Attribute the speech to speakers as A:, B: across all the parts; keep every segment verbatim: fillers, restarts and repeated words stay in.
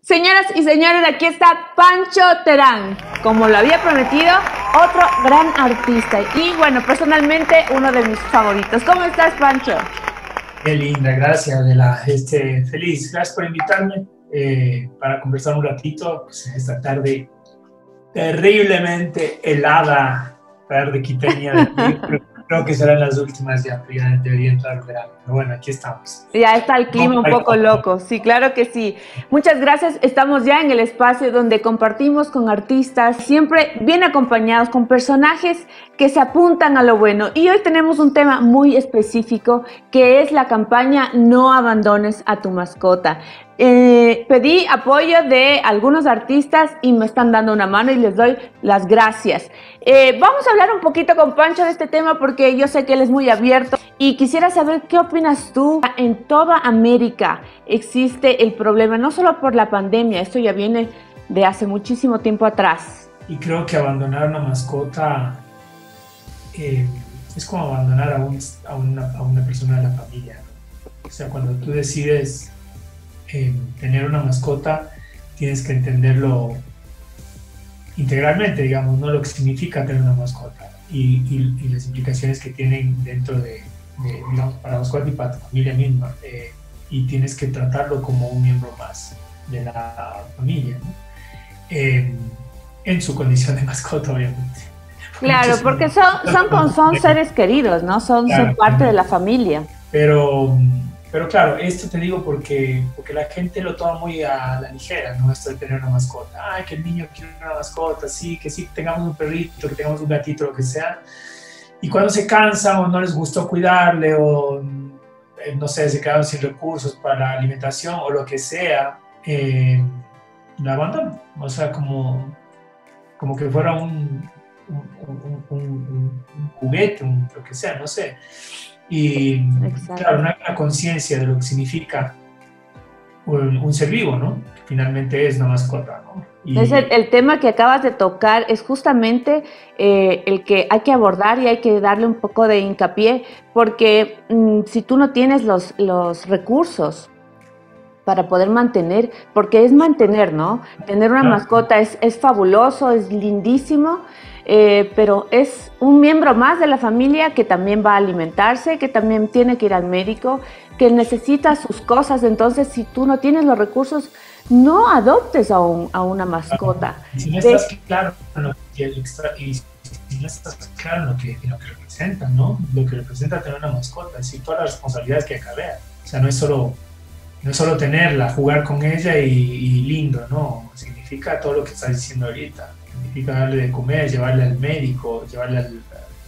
A: Señoras y señores, aquí está Pancho Terán, como lo había prometido, otro gran artista y bueno, personalmente uno de mis favoritos. ¿Cómo estás, Pancho?
B: Qué linda, gracias, Adela. Este, feliz, gracias por invitarme eh, para conversar un ratito pues, esta tarde terriblemente helada, tarde quiteña de aquí. Creo, creo que serán las últimas ya, pero ya debería entrar el verano. Pero bueno, aquí estamos.
A: Ya está el clima un poco loco, sí, claro que sí. Muchas gracias, estamos ya en el espacio donde compartimos con artistas, siempre bien acompañados con personajes que se apuntan a lo bueno. Y hoy tenemos un tema muy específico que es la campaña No abandones a tu mascota. Eh, pedí apoyo de algunos artistas y me están dando una mano y les doy las gracias. Eh, vamos a hablar un poquito con Pancho de este tema porque yo sé que él es muy abierto y quisiera saber qué opinas tú. En toda América existe el problema, no solo por la pandemia, esto ya viene de hace muchísimo tiempo atrás.
B: Y creo que abandonar una mascota eh, es como abandonar a, un, a, una, a una persona de la familia, ¿no? O sea, cuando tú decides eh, tener una mascota, tienes que entenderlo integralmente, digamos, ¿no? Lo que significa tener una mascota y, y, y las implicaciones que tienen dentro de, de digamos, para la mascota y para tu familia misma. Eh, y tienes que tratarlo como un miembro más de la familia, ¿no? Eh, en su condición de mascota, obviamente.
A: Claro, porque son, son, son seres queridos, ¿no? Son, claro, son parte de la familia.
B: Pero, pero claro, esto te digo porque, porque la gente lo toma muy a la ligera, ¿no? Esto de tener una mascota. Ay, que el niño quiere una mascota, sí, que sí, tengamos un perrito, que tengamos un gatito, lo que sea. Y cuando se cansan o no les gustó cuidarle o, eh, no sé, se quedaron sin recursos para la alimentación o lo que sea, eh, la abandonan. O sea, como, como que fuera un... Un, un, un, un, un juguete, un, lo que sea, no sé. Y exacto, claro, no hay una conciencia de lo que significa un, un ser vivo, ¿no? Que finalmente es una mascota, ¿no? Y
A: es el, el tema que acabas de tocar, es justamente eh, el que hay que abordar y hay que darle un poco de hincapié, porque mmm, si tú no tienes los, los recursos para poder mantener, porque es mantener, ¿no? Tener una mascota es, es fabuloso, es lindísimo, eh, pero es un miembro más de la familia que también va a alimentarse, que también tiene que ir al médico, que necesita sus cosas. Entonces, si tú no tienes los recursos, no adoptes a, un, a una mascota.
B: Si no estás claro en lo que, y si no estás claro en lo que, en lo que representa, ¿no? Lo que representa tener una mascota, es decir, todas las responsabilidades que acarrea. O sea, no es solo... No es solo tenerla, jugar con ella y, y lindo, no. Significa todo lo que estás diciendo ahorita. Significa darle de comer, llevarle al médico, llevarle al...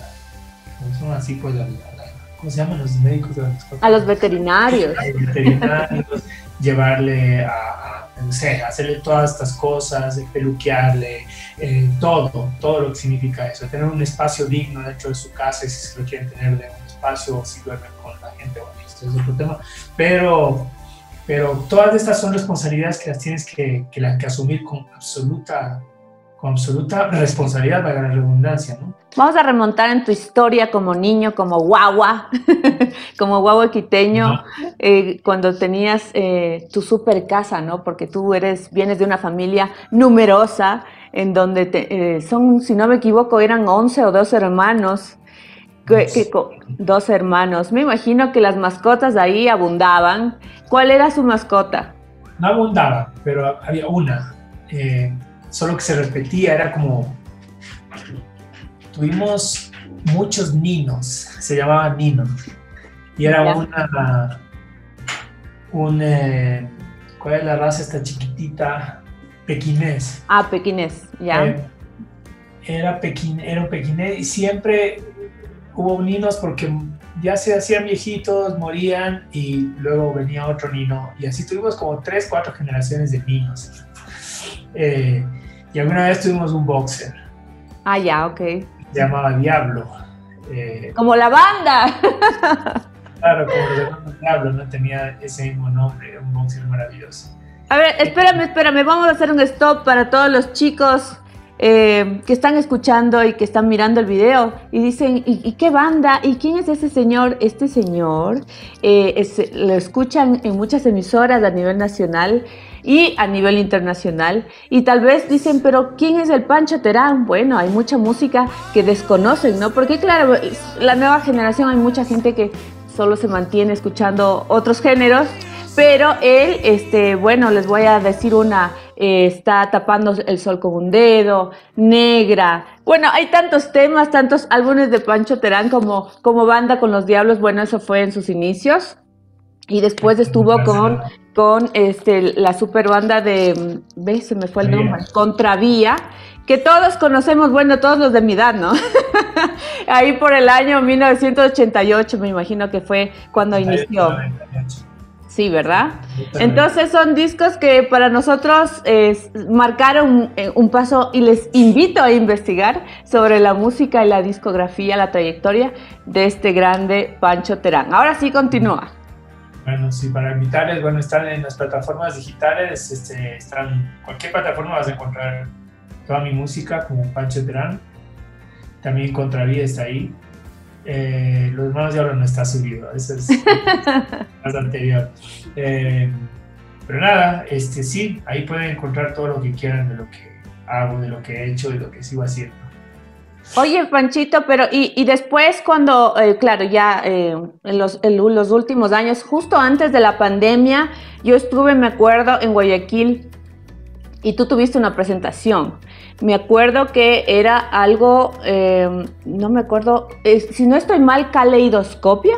B: ¿Cómo son así? Pues, al, al, ¿cómo se llaman los médicos de las mascotas?
A: A los veterinarios.
B: A los veterinarios, llevarle a, a, no sé, hacerle todas estas cosas, peluquearle, eh, todo, todo lo que significa eso. Tener un espacio digno dentro de su casa, si se lo quieren tener de un espacio, si duermen con la gente, bueno, esto es otro tema. Pero... Pero todas estas son responsabilidades que las tienes que, que, la, que asumir con absoluta, con absoluta responsabilidad, para la redundancia, ¿no?
A: Vamos a remontar en tu historia como niño, como guagua, como guagua quiteño, uh-huh. eh, cuando tenías eh, tu super casa, ¿no? Porque tú eres, vienes de una familia numerosa, en donde te, eh, son, si no me equivoco, eran once o doce hermanos. Que, que, dos hermanos. Me imagino que las mascotas ahí abundaban. ¿Cuál era su mascota?
B: No abundaba, pero había una. Eh, solo que se repetía, era como... Tuvimos muchos ninos, se llamaban Nino. Y era ya. una... Un, eh, ¿cuál es la raza esta chiquitita? Pequinés.
A: Ah, pequinés, ya.
B: Eh, era, pequin, era un pequinés y siempre... Hubo ninos porque ya se hacían viejitos, morían y luego venía otro nino. Y así tuvimos como tres, cuatro generaciones de ninos. Eh, y alguna vez tuvimos un boxer.
A: Ah, ya, ok.
B: Se llamaba Diablo.
A: Eh, como la banda.
B: Claro, como los hermanos Diablo, ¿no? Tenía ese mismo nombre, un boxer maravilloso.
A: A ver, espérame, espérame. Vamos a hacer un stop para todos los chicos eh, que están escuchando y que están mirando el video y dicen, ¿y, y qué banda? ¿Y quién es ese señor? Este señor eh, es, lo escuchan en muchas emisoras a nivel nacional y a nivel internacional, y tal vez dicen, pero ¿quién es el Pancho Terán? Bueno, hay mucha música que desconocen, ¿no? Porque claro, la nueva generación, hay mucha gente que solo se mantiene escuchando otros géneros, pero él, este, bueno, les voy a decir una, eh, está tapando el sol con un dedo, Negra. Bueno, hay tantos temas, tantos álbumes de Pancho Terán como, como banda con Los Diablos. Bueno, eso fue en sus inicios. Y después estuvo con, con este, la super banda de, ¿ves? Se me fue el nombre, Contravía, que todos conocemos, bueno, todos los de mi edad, ¿no? Ahí por el año mil novecientos ochenta y ocho, me imagino que fue cuando inició. Sí, ¿verdad? Entonces son discos que para nosotros eh, marcaron eh, un paso, y les invito a investigar sobre la música y la discografía, la trayectoria de este grande Pancho Terán. Ahora sí, continúa.
B: Bueno, sí, para invitarles, bueno, están en las plataformas digitales, este, están, cualquier plataforma vas a encontrar toda mi música como Pancho Terán. También Contravía está ahí. Eh, Los Hermanos Diablo no está subido, eso es más anterior. Eh, pero nada, este, sí, ahí pueden encontrar todo lo que quieran de lo que hago, de lo que he hecho y lo que sigo haciendo.
A: Oye, Panchito, pero y, y después cuando, eh, claro, ya eh, en, los, en los últimos años, justo antes de la pandemia, yo estuve, me acuerdo, en Guayaquil y tú tuviste una presentación. Me acuerdo que era algo, eh, no me acuerdo, eh, si no estoy mal, Caleidoscopia.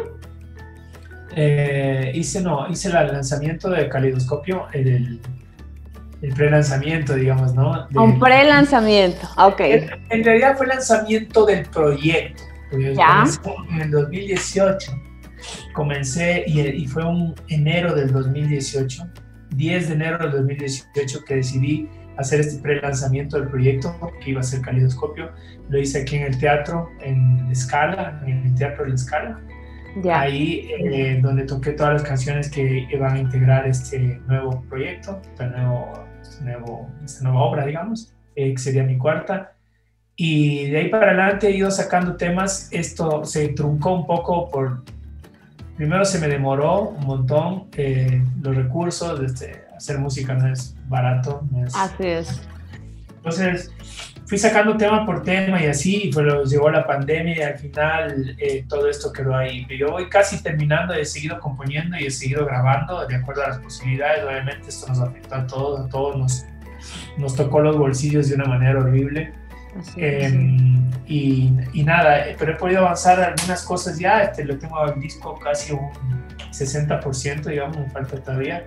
B: Eh, hice, no, hice el lanzamiento de Caleidoscopio, el, el pre-lanzamiento, digamos, ¿no? De,
A: Un pre-lanzamiento, ok.
B: En, en realidad fue el lanzamiento del proyecto.
A: Ya.
B: En el dos mil dieciocho comencé, y, y fue un enero del dos mil dieciocho, diez de enero del dos mil dieciocho, que decidí hacer este pre-lanzamiento del proyecto, que iba a ser Caleidoscopio. Lo hice aquí en el teatro, en La Scala, en el Teatro La Scala. Ya. Ahí eh, donde toqué todas las canciones que iban a integrar este nuevo proyecto, este nuevo, este nuevo, esta nueva obra, digamos, eh, que sería mi cuarta. Y de ahí para adelante he ido sacando temas. Esto se truncó un poco por... Primero se me demoró un montón eh, los recursos. Este, hacer música no es barato. No es...
A: Así es.
B: Entonces fui sacando tema por tema y así, y pues llegó la pandemia y al final eh, todo esto quedó ahí. Yo voy casi terminando, he seguido componiendo y he seguido grabando de acuerdo a las posibilidades. Obviamente esto nos afectó a todos, a todos nos, nos tocó los bolsillos de una manera horrible. Así eh, y, y nada, pero he podido avanzar algunas cosas ya. Este, lo tengo al disco casi un sesenta por ciento, digamos, me falta todavía.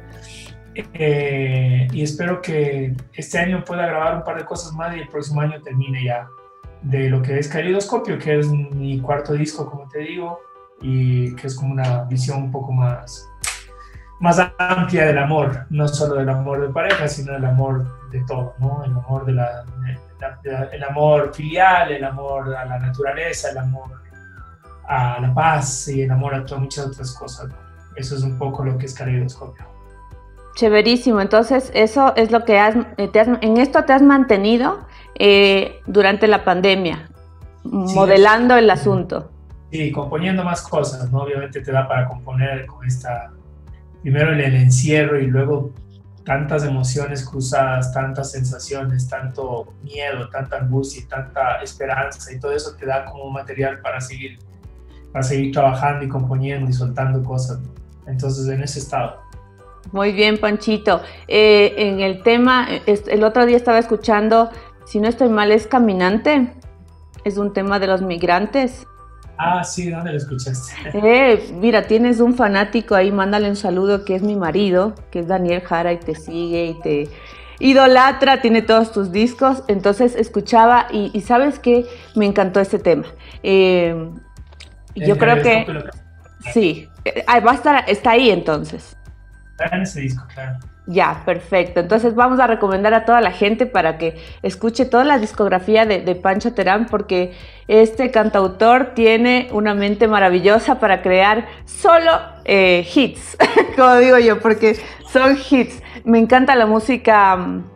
B: Eh, y espero que este año pueda grabar un par de cosas más y el próximo año termine ya de lo que es Caleidoscopio, que es mi cuarto disco, como te digo, y que es como una visión un poco más, más amplia del amor, no solo del amor de pareja, sino del amor de todo, ¿no? El amor de la, de la, de la, el amor filial, el amor a la naturaleza, el amor a la paz y el amor a todas muchas otras cosas, ¿no? Eso es un poco lo que es Caleidoscopio.
A: Chéverísimo. Entonces eso es lo que has, te has en esto te has mantenido eh, durante la pandemia, sí, modelando el asunto.
B: Sí, componiendo más cosas, ¿no? Obviamente te da para componer con esta, primero el, el encierro y luego tantas emociones cruzadas, tantas sensaciones, tanto miedo, tanta angustia y tanta esperanza, y todo eso te da como material para seguir, para seguir trabajando y componiendo y soltando cosas, ¿no? Entonces en ese estado.
A: Muy bien, Panchito. Eh, en el tema, el otro día estaba escuchando, si no estoy mal, es Caminante. Es un tema de los migrantes.
B: Ah, sí, ¿dónde lo escuchaste?
A: Eh, mira, tienes un fanático ahí, mándale un saludo, que es mi marido, que es Daniel Jara, y te sigue y te idolatra, tiene todos tus discos. Entonces escuchaba y, y ¿sabes qué? Me encantó este tema. Eh, yo creo que... Sí, va a estar, está ahí entonces.
B: Está en ese disco, claro.
A: Ya, perfecto. Entonces vamos a recomendar a toda la gente para que escuche toda la discografía de, de Pancho Terán, porque este cantautor tiene una mente maravillosa para crear solo eh, hits, como digo yo, porque son hits. Me encanta la música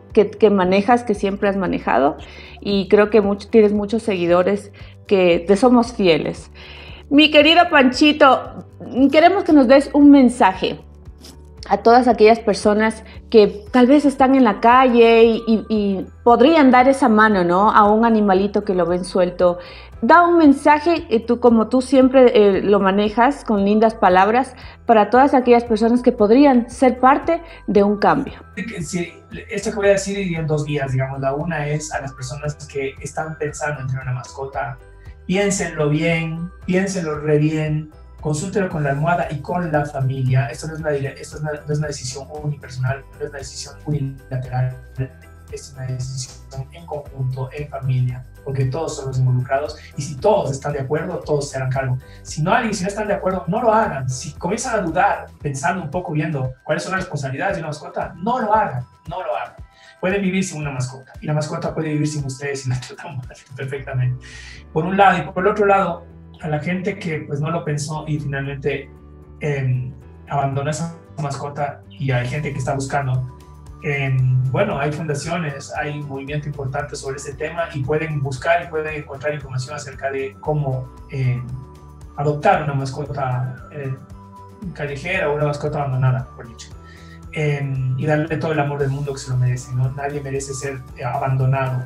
A: que, que manejas, que siempre has manejado, y creo que mucho, tienes muchos seguidores que te somos fieles. Mi querido Panchito, queremos que nos des un mensaje a todas aquellas personas que tal vez están en la calle y, y, y podrían dar esa mano, ¿no?, a un animalito que lo ven suelto. Da un mensaje, eh, tú, como tú siempre eh, lo manejas con lindas palabras, para todas aquellas personas que podrían ser parte de un cambio.
B: Sí, esto que voy a decir en dos vías, digamos. La una es a las personas que están pensando en tener una mascota. Piénsenlo bien, piénsenlo re bien, consúltenlo con la almohada y con la familia. Esto no es una, esto es una, no es una decisión unipersonal, no es una decisión unilateral, es una decisión en conjunto, en familia, porque todos son los involucrados, y si todos están de acuerdo, todos se harán cargo. Si no alguien, si no están de acuerdo, no lo hagan. Si comienzan a dudar, pensando un poco, viendo cuáles son las responsabilidades de una mascota, no lo hagan, no lo hagan. Pueden vivir sin una mascota, y la mascota puede vivir sin ustedes, y la tratan perfectamente. Por un lado, y por el otro lado, a la gente que pues no lo pensó y finalmente eh, abandonó esa mascota, y hay gente que está buscando, eh, bueno, hay fundaciones, hay un movimiento importante sobre ese tema, y pueden buscar y pueden encontrar información acerca de cómo eh, adoptar una mascota eh, callejera o una mascota abandonada, por dicho. Eh, y darle todo el amor del mundo que se lo merece, ¿no? Nadie merece ser eh, abandonado,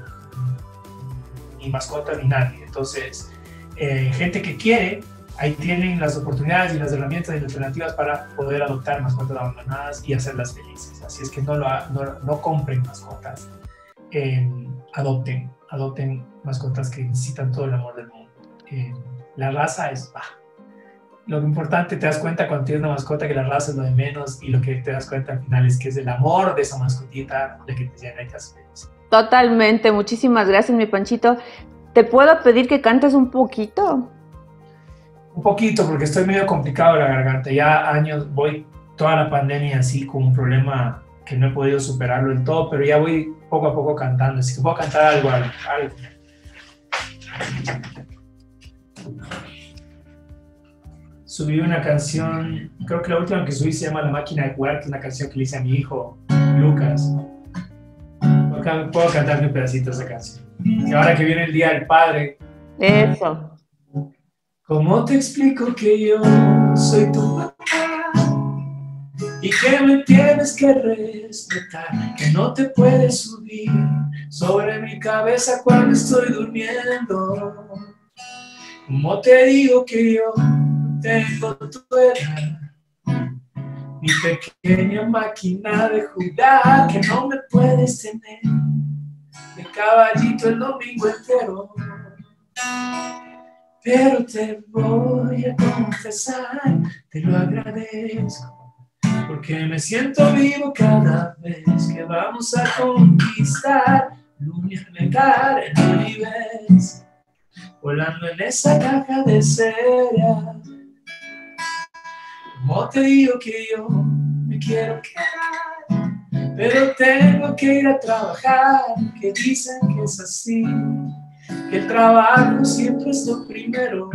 B: ni mascota ni nadie. Entonces, eh, gente que quiere, ahí tienen las oportunidades y las herramientas y las alternativas para poder adoptar mascotas abandonadas y hacerlas felices. Así es que no, lo, no, no compren mascotas, eh, adopten, adopten mascotas que necesitan todo el amor del mundo. Eh, la raza es baja. Lo importante, te das cuenta cuando tienes una mascota, que la raza es lo de menos, y lo que te das cuenta al final es que es el amor de esa mascotita de que te llena y te hace feliz.
A: Totalmente, muchísimas gracias, mi Panchito. ¿Te puedo pedir que cantes un poquito?
B: Un poquito, porque estoy medio complicado de la garganta. Ya años, voy toda la pandemia así con un problema que no he podido superarlo del todo, pero ya voy poco a poco cantando, así que puedo cantar algo, algo, algo. Subí una canción, creo que la última que subí se llama La Máquina de Jugar, que es una canción que le hice a mi hijo, Lucas. Puedo cantar un pedacito de esa canción. Y ahora que viene el Día del Padre.
A: Eso.
B: ¿Cómo te explico que yo soy tu papá? Y que me tienes que respetar, que no te puedes subir sobre mi cabeza cuando estoy durmiendo. ¿Cómo te digo que yo tengo tu edad? Mi pequeña máquina de jugar, que no me puedes tener de caballito el domingo entero. Pero te voy a confesar, te lo agradezco, porque me siento vivo cada vez que vamos a conquistar el universo, volando en esa caja de cereal. Como te digo que yo me quiero quedar, pero tengo que ir a trabajar, que dicen que es así, que el trabajo siempre es lo primero.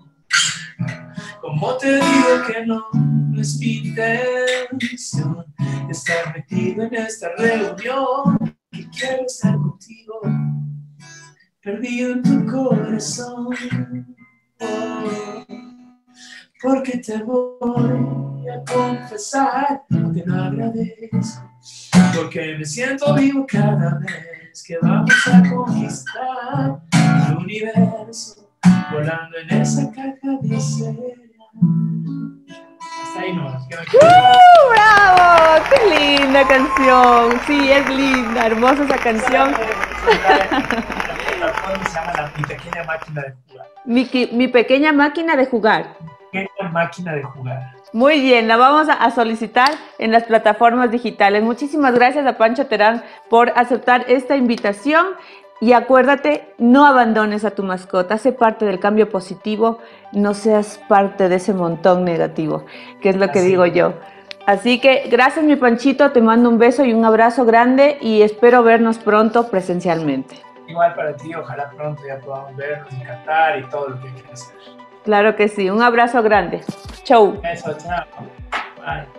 B: Como te digo que no, no es mi intención estar metido en esta reunión, que quiero estar contigo, perdido en tu corazón. Oh, porque te voy a confesar, te lo agradezco, porque me siento vivo cada vez que vamos a conquistar el universo, volando en esa caja de cereal. Hasta ahí nomás.
A: ¡Uh, bravo! ¡Qué linda canción! Sí, es linda, hermosa esa canción.
B: Se llama la, Mi Pequeña Máquina de Jugar.
A: Mi, mi Pequeña Máquina de Jugar.
B: Pequeña Máquina de Jugar.
A: Muy bien, la vamos a, a solicitar en las plataformas digitales. Muchísimas gracias a Pancho Terán por aceptar esta invitación. Y acuérdate, no abandones a tu mascota, sé parte del cambio positivo, no seas parte de ese montón negativo, que es lo que Así. digo yo. Así que gracias, mi Panchito, te mando un beso y un abrazo grande y espero vernos pronto presencialmente.
B: Igual para ti, ojalá pronto ya podamos vernos y cantar y todo lo que quieras hacer.
A: Claro que sí, un abrazo grande. Chau.
B: Eso, chao. Bye.